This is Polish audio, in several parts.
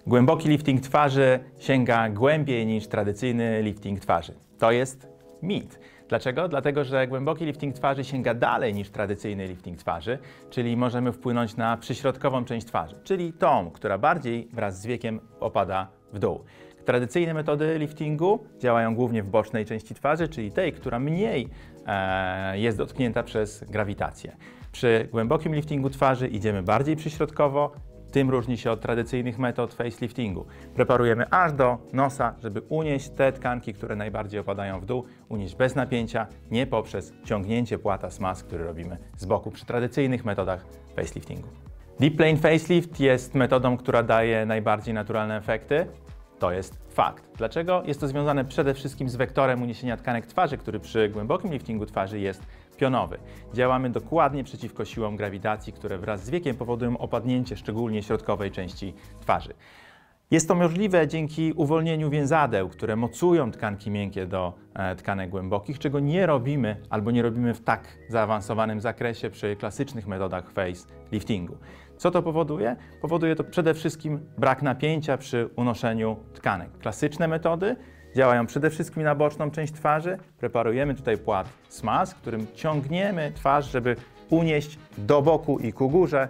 Głęboki lifting twarzy sięga głębiej niż tradycyjny lifting twarzy. To jest mit. Dlaczego? Dlatego, że głęboki lifting twarzy sięga dalej niż tradycyjny lifting twarzy, czyli możemy wpłynąć na przyśrodkową część twarzy, czyli tą, która bardziej wraz z wiekiem opada w dół. Tradycyjne metody liftingu działają głównie w bocznej części twarzy, czyli tej, która mniej jest dotknięta przez grawitację. Przy głębokim liftingu twarzy idziemy bardziej przyśrodkowo. Tym różni się od tradycyjnych metod faceliftingu. Preparujemy aż do nosa, żeby unieść te tkanki, które najbardziej opadają w dół, unieść bez napięcia, nie poprzez ciągnięcie płata smas, który robimy z boku przy tradycyjnych metodach faceliftingu. Deep Plane Facelift jest metodą, która daje najbardziej naturalne efekty. To jest fakt. Dlaczego? Jest to związane przede wszystkim z wektorem uniesienia tkanek twarzy, który przy głębokim liftingu twarzy jest pionowy. Działamy dokładnie przeciwko siłom grawitacji, które wraz z wiekiem powodują opadnięcie szczególnie środkowej części twarzy. Jest to możliwe dzięki uwolnieniu więzadeł, które mocują tkanki miękkie do tkanek głębokich, czego nie robimy albo nie robimy w tak zaawansowanym zakresie przy klasycznych metodach faceliftingu. Co to powoduje? Powoduje to przede wszystkim brak napięcia przy unoszeniu tkanek. Klasyczne metody działają przede wszystkim na boczną część twarzy. Preparujemy tutaj płat smas, którym ciągniemy twarz, żeby unieść do boku i ku górze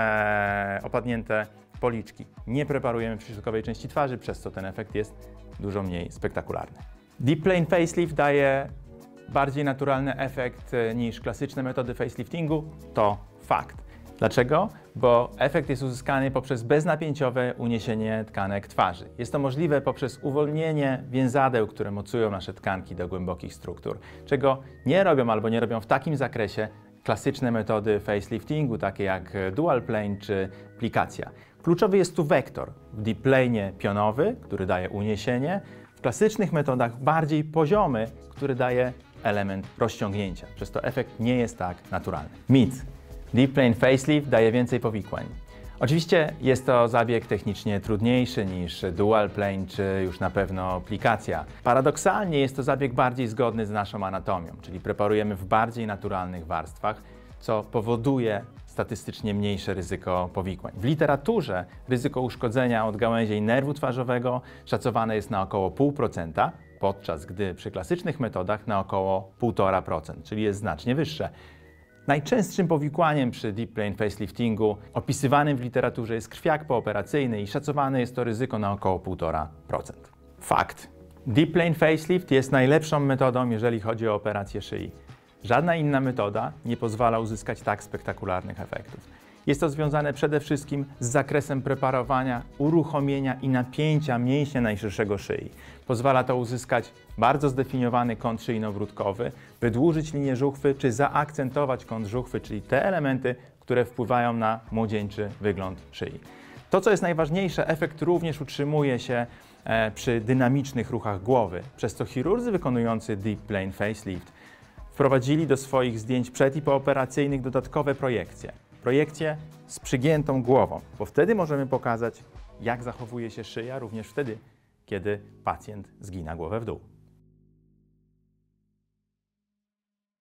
opadnięte policzki. Nie preparujemy przyśrodkowej części twarzy, przez co ten efekt jest dużo mniej spektakularny. Deep Plane Facelift daje bardziej naturalny efekt niż klasyczne metody faceliftingu. To fakt. Dlaczego? Bo efekt jest uzyskany poprzez beznapięciowe uniesienie tkanek twarzy. Jest to możliwe poprzez uwolnienie więzadeł, które mocują nasze tkanki do głębokich struktur, czego nie robią albo nie robią w takim zakresie klasyczne metody faceliftingu, takie jak dual plane czy plikacja. Kluczowy jest tu wektor. W deep plane pionowy, który daje uniesienie, w klasycznych metodach bardziej poziomy, który daje element rozciągnięcia. Przez to efekt nie jest tak naturalny. Mit. Deep Plane Facelift daje więcej powikłań. Oczywiście jest to zabieg technicznie trudniejszy niż dual plane czy już na pewno plikacja. Paradoksalnie jest to zabieg bardziej zgodny z naszą anatomią, czyli preparujemy w bardziej naturalnych warstwach, co powoduje statystycznie mniejsze ryzyko powikłań. W literaturze ryzyko uszkodzenia od gałęzi nerwu twarzowego szacowane jest na około 0,5%, podczas gdy przy klasycznych metodach na około 1,5%, czyli jest znacznie wyższe. Najczęstszym powikłaniem przy Deep Plane Faceliftingu opisywanym w literaturze jest krwiak pooperacyjny i szacowane jest to ryzyko na około 1,5%. Fakt. Deep Plane Facelift jest najlepszą metodą, jeżeli chodzi o operację szyi. Żadna inna metoda nie pozwala uzyskać tak spektakularnych efektów. Jest to związane przede wszystkim z zakresem preparowania, uruchomienia i napięcia mięśnia najszerszego szyi. Pozwala to uzyskać bardzo zdefiniowany kąt szyjno-wrótkowy, wydłużyć linię żuchwy czy zaakcentować kąt żuchwy, czyli te elementy, które wpływają na młodzieńczy wygląd szyi. To, co jest najważniejsze, efekt również utrzymuje się przy dynamicznych ruchach głowy, przez co chirurdzy wykonujący Deep Plane Facelift wprowadzili do swoich zdjęć przed- i pooperacyjnych dodatkowe projekcje. Projekcje z przygiętą głową, bo wtedy możemy pokazać, jak zachowuje się szyja, również wtedy, kiedy pacjent zgina głowę w dół.